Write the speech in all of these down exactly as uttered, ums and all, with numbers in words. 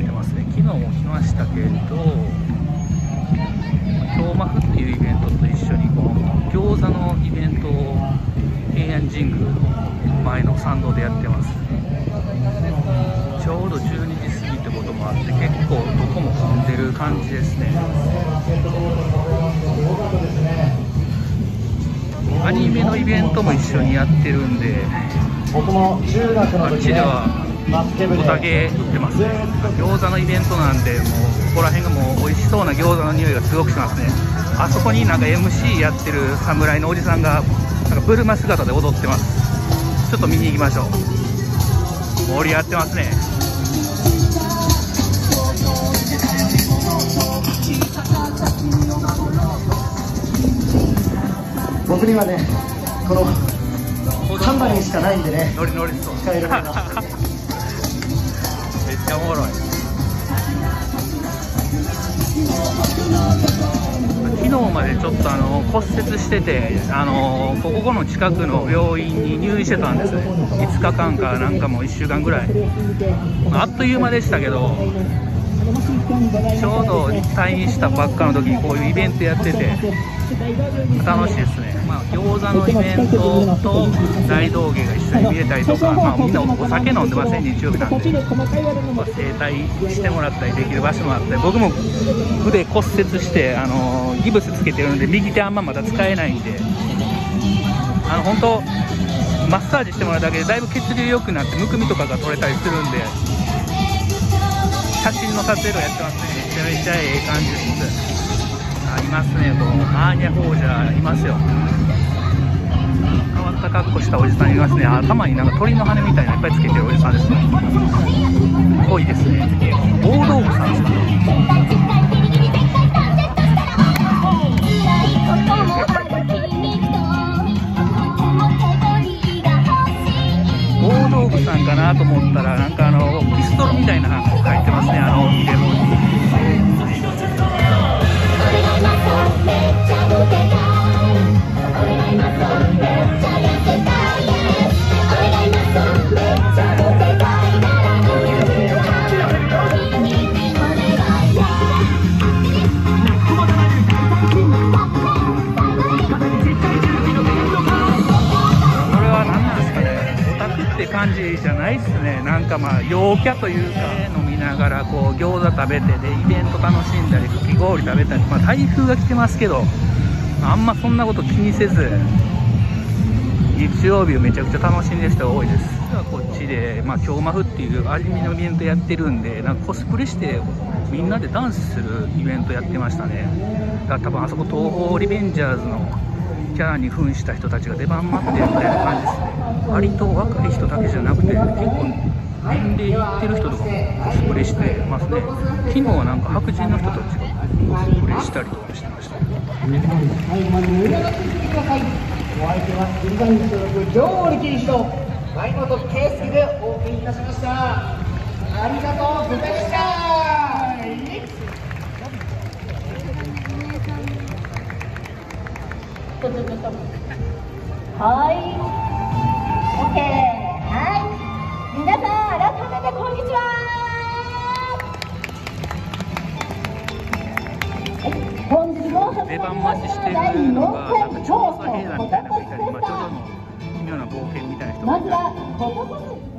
ってますね。昨日も来ましたけど、京マフっていうイベントと一緒にこの餃子のイベントを平安神宮の前の参道でやってます。ちょうどじゅうにじ過ぎってこともあって結構どこも混んでる感じですね。アニメのイベントも一緒にやってるんで、あっちではお酒売ってますね。餃子のイベントなんで、もうここら辺がもう美味しそうな餃子の匂いがすごくしますね。あそこになんか エムシー やってる侍のおじさんがなんかブルマ姿で踊ってます。ちょっと見に行きましょう。盛り上がってますね。 僕にはね、この看板にしかないんでね、 ノリノリそう使えるものめっちゃおもろい。昨日までちょっとあの骨折してて、あのここの近くの病院に入院してたんですね。いつかかんかなんかもういっしゅうかんぐらい、あっという間でしたけど、ちょうど退院したばっかの時にこういうイベントやってて楽しいですね。まあ、餃子のイベントと大道芸が一緒に見れたりとか、まあ、みんなお酒飲んでません、日曜日なんで、まあ、整体してもらったりできる場所もあって、僕も腕骨折して、あのギブスつけてるんで右手あんままだ使えないんで、あの本当マッサージしてもらうだけでだいぶ血流良くなってむくみとかが取れたりするんで、写真の撮影とかやってますね。めちゃめちゃええ感じです。ありますね、このアーニャ王者いますよ。変わった格好したおじさんいますね。頭になんか鳥の羽みたいなのいっぱいつけてるおじさんですね。濃いですね。大道具さんですか。大道具さんかなと思ったら、なんかあのピストルみたいなのが入ってますね、あの腕の。感じじゃないっすね。なんかまあ陽キャというか、飲みながらこう餃子食べてでイベント楽しんだりかき氷食べたり、まあ、台風が来てますけどあんまそんなこと気にせず日曜日をめちゃくちゃ楽しんでる人が多いです。実はこっちで、まあ、京マフっていうアニメのイベントやってるんで、なんかコスプレしてみんなでダンスするイベントやってましたね。だから多分あそこ東宝リベンジャーズのキャラに扮した人たちが出番待ってるみたいな感じですね。割と若い人だけじゃなくて結構年齢いってる人とかもコスプレしてますね。昨日はなんか白人の人たちがコスプレしたりとかしてました。 お相手は釣り番所属上力士と前本圭介でお送りいたしました。ありがとうございました。 はい、OK、はい、皆さん改めてこんにちは。本日も出番待ちしてるのがなんか調査兵団みたいなのがいたり、まあ、ジョジョの奇妙な冒険みたいな人がいたり。 まずはここまで。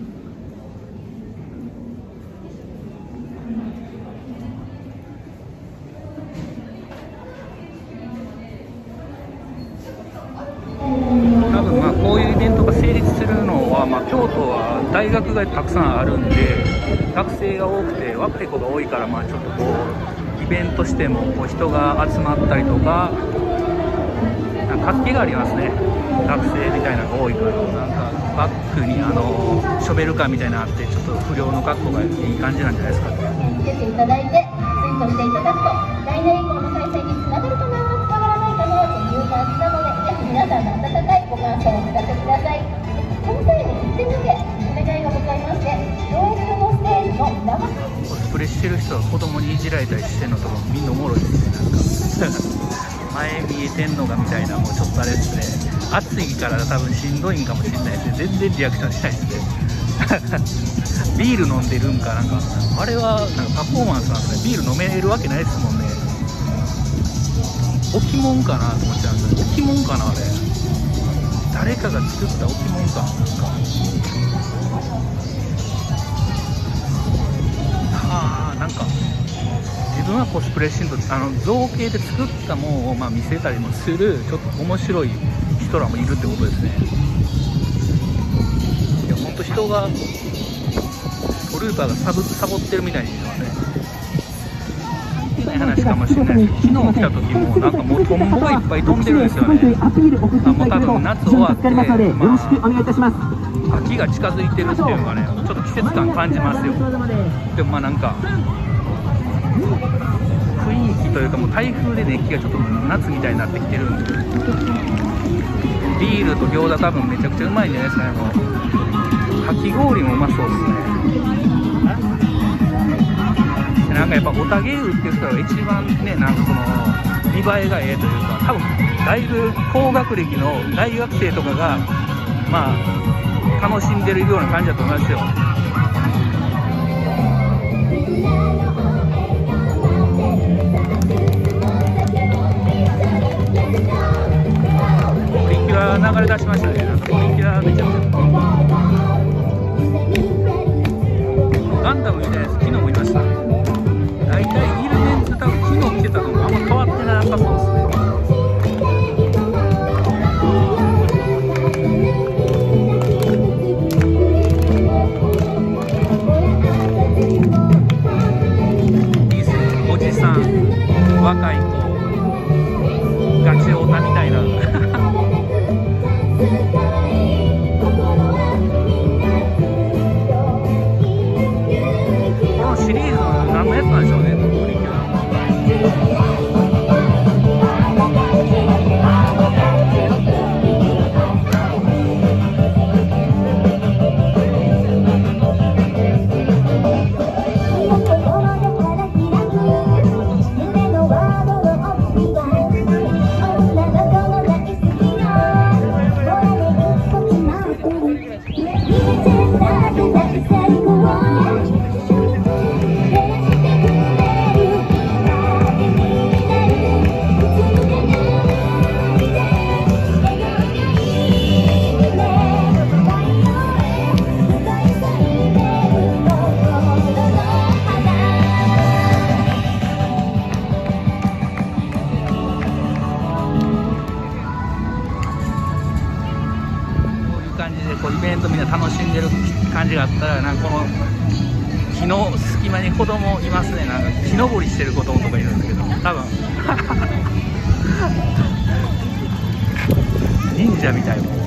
多分まあこういうイベントが成立するのは、まあ、京都は大学がたくさんあるんで学生が多くて若い子が多いから、まあちょっとこうイベントしてもこう人が集まったりとか、なんか活気がありますね。学生みたいなのが多いから、なんかバッグにあのショベルカーみたいなのあってちょっと不良の格好がいい感じなんじゃないですか。 出ていただいてツイートしていただくと来年以降の開催につながるかなつながらないかなという感じなので、ぜひ皆さんの温かいご感想をお聞かせください。この際に一点だけお願いがございまして、ロールのステージの生配信コスプレしてる人は子供にいじられたりしてるのとかみんなおもろいですね。なんか前見えてんのがみたいな、もうちょっとあれですね。暑いから多分しんどいんかもしれないですね。全然リアクションしないですね。 ビール飲んでるんかなんか、あれはなんかパフォーマンスなんですね。ビール飲めるわけないですもんね。置物かなと思っちゃうんですよ。置物かなあれ。誰かが作った置物かなんか。はあ、なんか自分はコスプレしんとあの造形で作ったものをまあ見せたりもするちょっと面白い人らもいるってことですね。いや本当人がトルーパーがサブサボってるみたいに言うのはね、関係ない話かもしれないですけど、昨日来た時もなんかもうトンボがいっぱい飛んでるんですよね。あもう多分夏終わって、まあ、秋が近づいてるっていうのがね、ちょっと季節感感じますよ。でもまあなんか雰囲気というかもう台風で熱気がちょっと夏みたいになってきてるんで、ビールと餃子多分めちゃくちゃうまいんじゃないですかね。もうかき氷もうまそうですね。なんかやっぱおたげ湯っていう人が一番ね、なんかその見栄えがええというか、多分だいぶ高学歴の大学生とかがまあ楽しんでるような感じだと思いますよ。プリキュア流れ出しましたね。なんかプリキュアめちゃくちゃガンダムみたいなやつ昨日もいました。大体いるメンツ多分昨日来てたのがあんま変わってなさそうですね。いいっすね、おじさん若い子ガチオタみたいなこのシリーズ何のやつなんでしょうね、プリキュア。こうイベントみんな楽しんでる感じがあったら、なんかこの木の隙間に子供いますね。なんか木登りしてる子供とかいるんですけど、多分忍者みたいもん。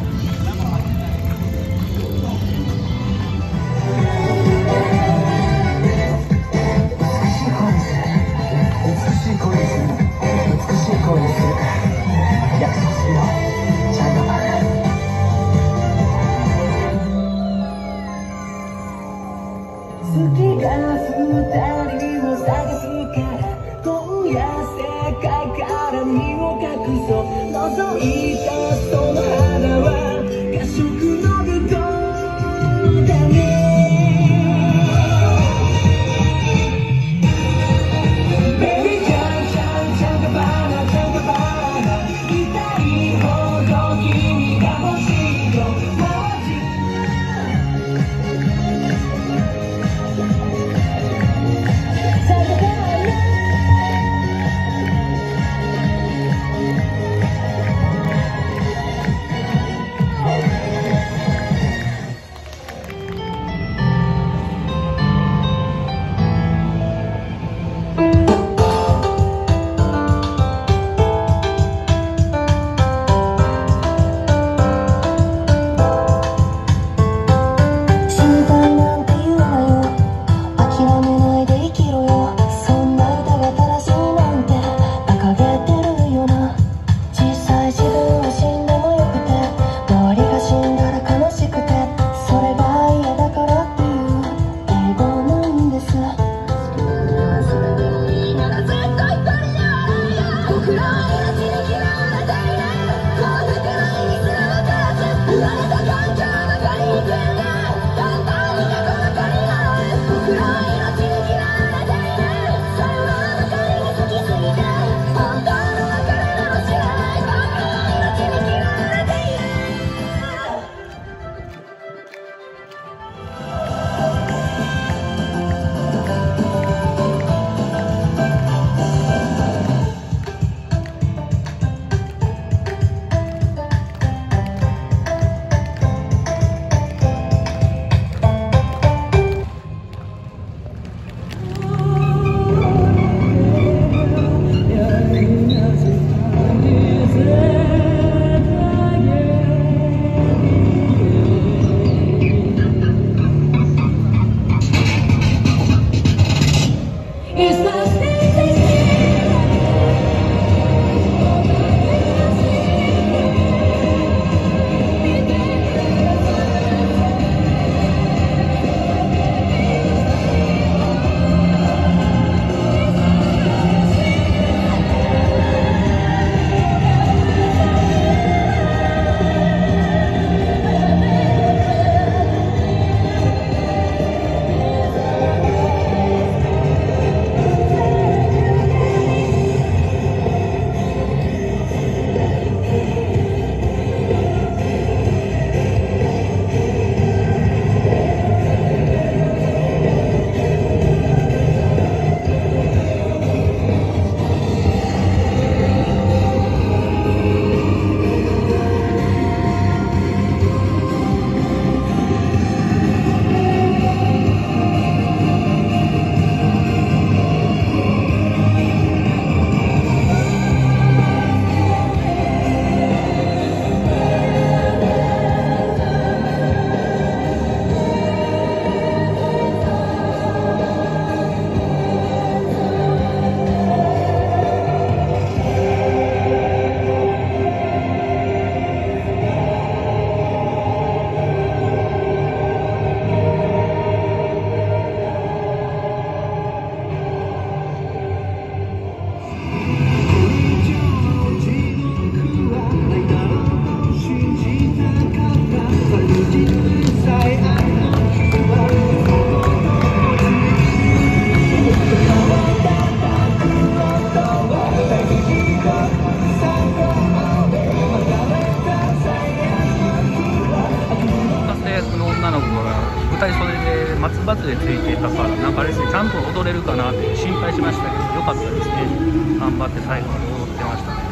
発でついてたから、なんかあれですね、ちゃんと踊れるかなって心配しましたけど、よかったですね。頑張って最後まで踊ってましたね。